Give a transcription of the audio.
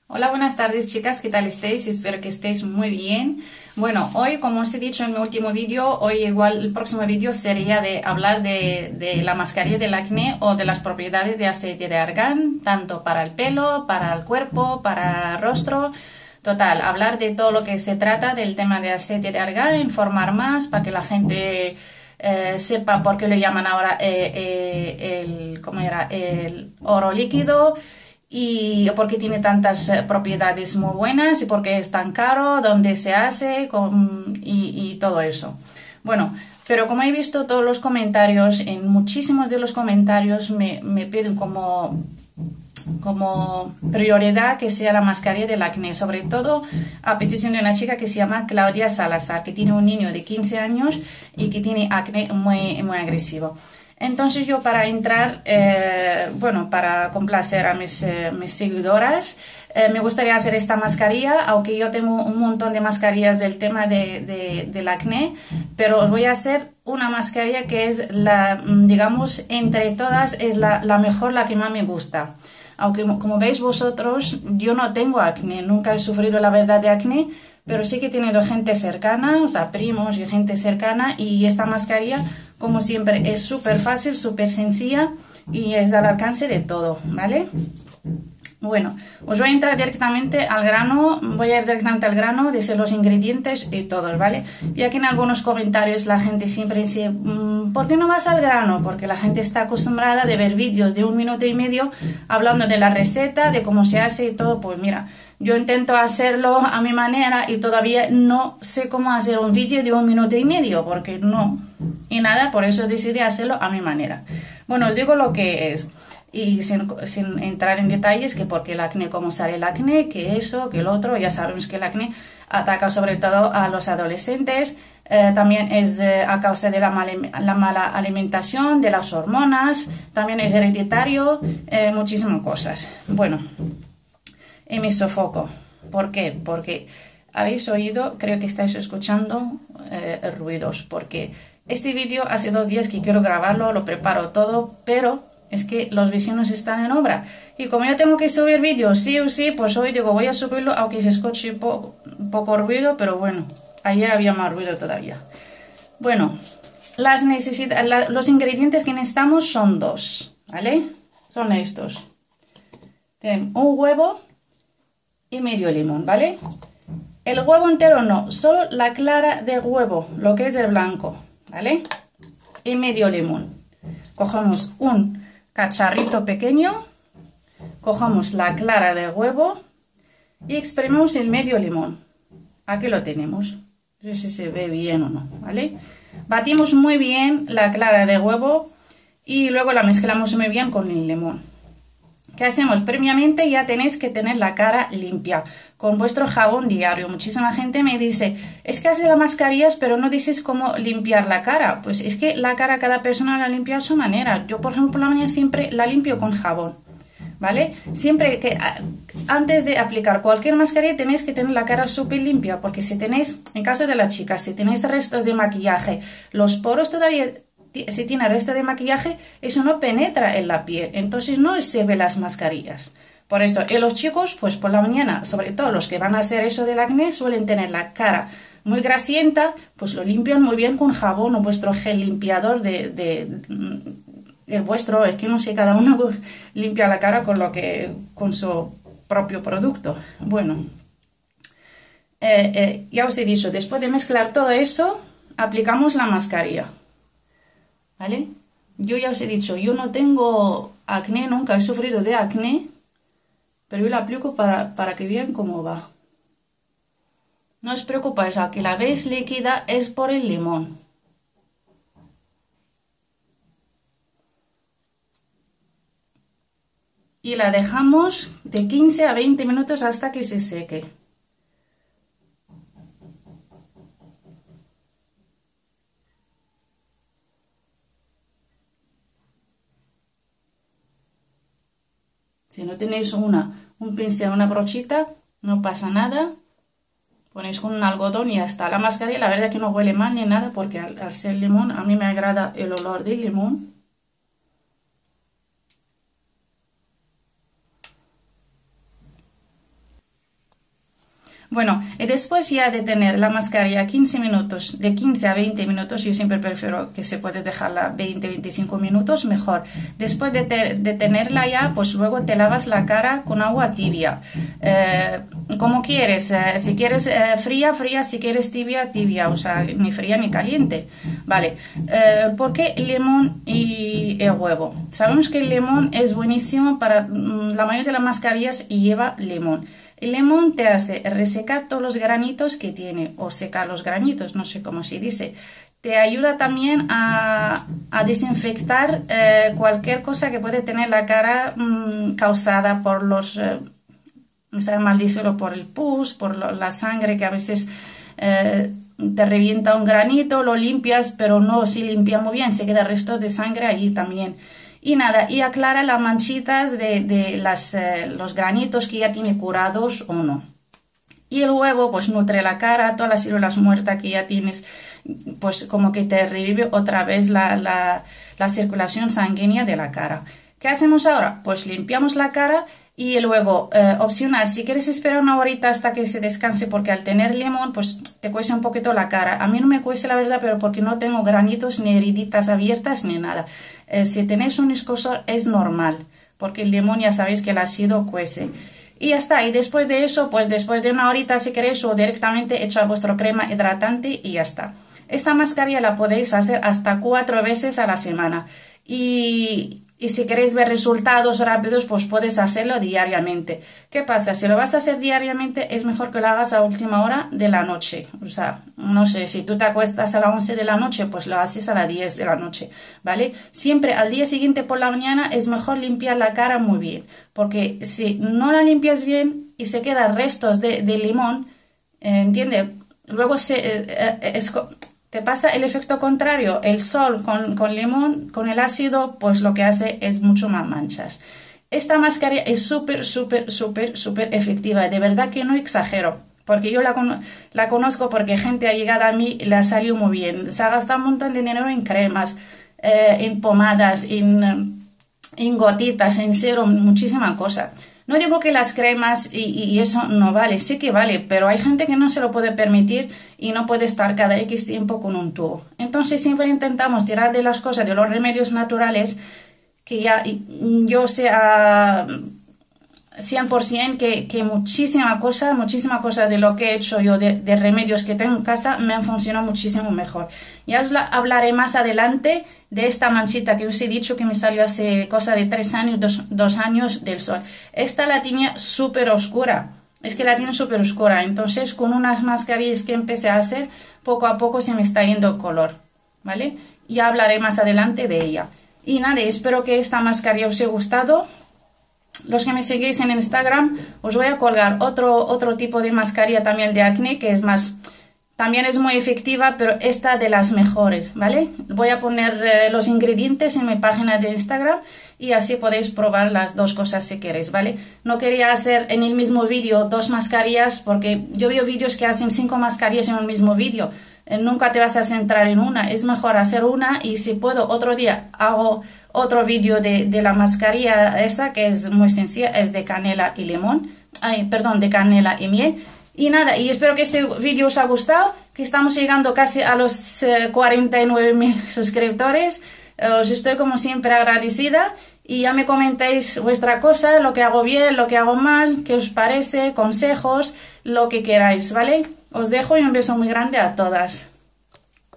Hola, buenas tardes chicas, ¿qué tal estáis? Espero que estéis muy bien. Bueno, hoy como os he dicho en mi último vídeo, hoy igual el próximo vídeo sería de hablar de la mascarilla del acné o de las propiedades de aceite de argán, tanto para el pelo, para el cuerpo, para el rostro. Total, hablar de todo lo que se trata del tema de aceite de argán, informar más para que la gente sepa por qué le llaman ahora ¿cómo era? El oro líquido y por qué tiene tantas propiedades muy buenas y por qué es tan caro, dónde se hace y todo eso. Bueno, pero como he visto todos los comentarios, en muchísimos de los comentarios me piden como prioridad que sea la mascarilla del acné, sobre todo a petición de una chica que se llama Claudia Salazar, que tiene un niño de 15 años y que tiene acné muy agresivo. Entonces yo para entrar, bueno, para complacer a mis seguidoras, me gustaría hacer esta mascarilla, aunque yo tengo un montón de mascarillas del tema del acné, pero os voy a hacer una mascarilla que es digamos, entre todas es la mejor, la que más me gusta. Aunque como veis vosotros, yo no tengo acné, nunca he sufrido la verdad de acné, pero sí que he tenido gente cercana, o sea, primos y gente cercana, y esta mascarilla, como siempre, es súper fácil, súper sencilla y es al alcance de todo, ¿vale? Bueno, os voy a entrar directamente al grano, voy a ir directamente al grano, decir los ingredientes y todos, ¿vale? Y aquí en algunos comentarios la gente siempre dice, ¿por qué no vas al grano? Porque la gente está acostumbrada de ver vídeos de 1 minuto y medio hablando de la receta, de cómo se hace y todo. Pues mira, yo intento hacerlo a mi manera y todavía no sé cómo hacer un vídeo de 1 minuto y medio, porque no. Y nada, por eso decidí hacerlo a mi manera. Bueno, os digo lo que es. Y sin entrar en detalles, que porque el acné, cómo sale el acné, que eso, que el otro, ya sabemos que el acné ataca sobre todo a los adolescentes, también es a causa de la mala alimentación, de las hormonas, también es hereditario, muchísimas cosas. Bueno, y me sofoco. ¿Por qué? Porque habéis oído, creo que estáis escuchando ruidos, porque este vídeo hace 2 días que quiero grabarlo, lo preparo todo, pero es que los vecinos están en obra. Y como yo tengo que subir vídeos sí o sí, pues hoy digo, voy a subirlo, aunque se escuche poco ruido, pero bueno, ayer había más ruido todavía. Bueno, los ingredientes que necesitamos son dos, ¿vale? Son estos. Tenemos un huevo y medio limón, ¿vale? El huevo entero no, solo la clara de huevo, lo que es el blanco, ¿vale? Y medio limón. Cogemos un cacharrito pequeño, cogemos la clara de huevo y exprimimos el medio limón. Aquí lo tenemos. No sé si se ve bien o no, ¿vale? Batimos muy bien la clara de huevo y luego la mezclamos muy bien con el limón. ¿Qué hacemos? Previamente ya tenéis que tener la cara limpia con vuestro jabón diario. Muchísima gente me dice, es que haces las mascarillas pero no dices cómo limpiar la cara. Pues es que la cara cada persona la limpia a su manera. Yo por ejemplo por la mañana siempre la limpio con jabón, ¿vale? Siempre que antes de aplicar cualquier mascarilla tenéis que tener la cara súper limpia, porque si tenéis, en caso de las chicas, si tenéis restos de maquillaje, los poros todavía... Si tiene resto de maquillaje, eso no penetra en la piel, entonces no se ven las mascarillas. Por eso, en los chicos, pues por la mañana, sobre todo los que van a hacer eso del acné, suelen tener la cara muy grasienta, pues lo limpian muy bien con jabón o vuestro gel limpiador el vuestro, es que no sé, cada uno limpia la cara con su propio producto. Bueno, ya os he dicho, después de mezclar todo eso, aplicamos la mascarilla. ¿Vale? Yo ya os he dicho, yo no tengo acné, nunca he sufrido de acné, pero yo la aplico para que vean cómo va. No os preocupéis, a que la veis líquida es por el limón. Y la dejamos de 15 a 20 minutos hasta que se seque. Si no tenéis un pincel, una brochita, no pasa nada. Ponéis con un algodón y ya está. La mascarilla, la verdad que no huele mal ni nada, porque al ser limón, a mí me agrada el olor del limón. Bueno, y después ya de tener la mascarilla 15 minutos, de 15 a 20 minutos, yo siempre prefiero que se puede dejarla 20-25 minutos, mejor. Después de tenerla ya, pues luego te lavas la cara con agua tibia. Como quieres, si quieres fría, fría, si quieres tibia, tibia, o sea, ni fría ni caliente. Vale, ¿por qué limón y el huevo? Sabemos que el limón es buenísimo para la mayoría de las mascarillas y lleva limón. El limón te hace resecar todos los granitos que tiene, o secar los granitos, no sé cómo se dice. Te ayuda también a desinfectar cualquier cosa que puede tener la cara causada por los, me sabe mal decirlo, por el pus, por la sangre que a veces te revienta un granito, lo limpias, pero no se limpia muy bien, se queda resto de sangre allí también. Y nada, y aclara las manchitas de los granitos que ya tiene curados o no. Y el huevo pues nutre la cara, todas las células muertas que ya tienes, pues como que te revive otra vez la circulación sanguínea de la cara. ¿Qué hacemos ahora? Pues limpiamos la cara y luego, opcional, si quieres esperar una horita hasta que se descanse, porque al tener limón, pues te cuece un poquito la cara. A mí no me cuece la verdad, pero porque no tengo granitos ni heriditas abiertas ni nada. Si tenéis un escozor es normal, porque el limón ya sabéis que el ácido cuece. Y ya está, y después de eso, pues después de una horita si queréis, o directamente echar vuestra crema hidratante y ya está. Esta mascarilla la podéis hacer hasta 4 veces a la semana. Y si queréis ver resultados rápidos, pues puedes hacerlo diariamente. ¿Qué pasa? Si lo vas a hacer diariamente, es mejor que lo hagas a última hora de la noche. O sea, no sé, si tú te acuestas a las 11 de la noche, pues lo haces a las 10 de la noche, ¿vale? Siempre al día siguiente por la mañana es mejor limpiar la cara muy bien. Porque si no la limpias bien y se quedan restos de limón, ¿entiendes? Luego te pasa el efecto contrario. El sol con limón, con el ácido, pues lo que hace es mucho más manchas. Esta mascarilla es súper efectiva. De verdad que no exagero. Porque yo la conozco porque gente ha llegado a mí y le ha salido muy bien. Se ha gastado un montón de dinero en cremas, en pomadas, en gotitas, en serum, muchísima cosa. No digo que las cremas y eso no vale, sí que vale, pero hay gente que no se lo puede permitir y no puede estar cada X tiempo con un tubo. Entonces siempre intentamos tirar de las cosas, de los remedios naturales, que ya yo sé a 100% que muchísima cosa de lo que he hecho yo, de remedios que tengo en casa, me han funcionado muchísimo mejor. Ya os hablaré más adelante de esta manchita que os he dicho que me salió hace cosa de 3 años, 2 años del sol. Esta la tenía súper oscura, es que la tiene súper oscura, entonces con unas mascarillas que empecé a hacer, poco a poco se me está yendo el color, ¿vale? Ya hablaré más adelante de ella. Y nada, espero que esta mascarilla os haya gustado. Los que me seguís en Instagram, os voy a colgar otro tipo de mascarilla también de acné, que es más, también es muy efectiva, pero esta de las mejores, ¿vale? Voy a poner los ingredientes en mi página de Instagram y así podéis probar las dos cosas si queréis, ¿vale? No quería hacer en el mismo vídeo 2 mascarillas, porque yo veo vídeos que hacen 5 mascarillas en un mismo vídeo. Nunca te vas a centrar en una, es mejor hacer una y si puedo otro día hago otro vídeo de la mascarilla esa que es muy sencilla, es de canela y limón, de canela y miel. Y nada, y espero que este vídeo os haya gustado, que estamos llegando casi a los 49.000 suscriptores. Os estoy como siempre agradecida y ya me comentéis vuestra cosa, lo que hago bien, lo que hago mal, qué os parece, consejos, lo que queráis, ¿vale? Os dejo y un beso muy grande a todas.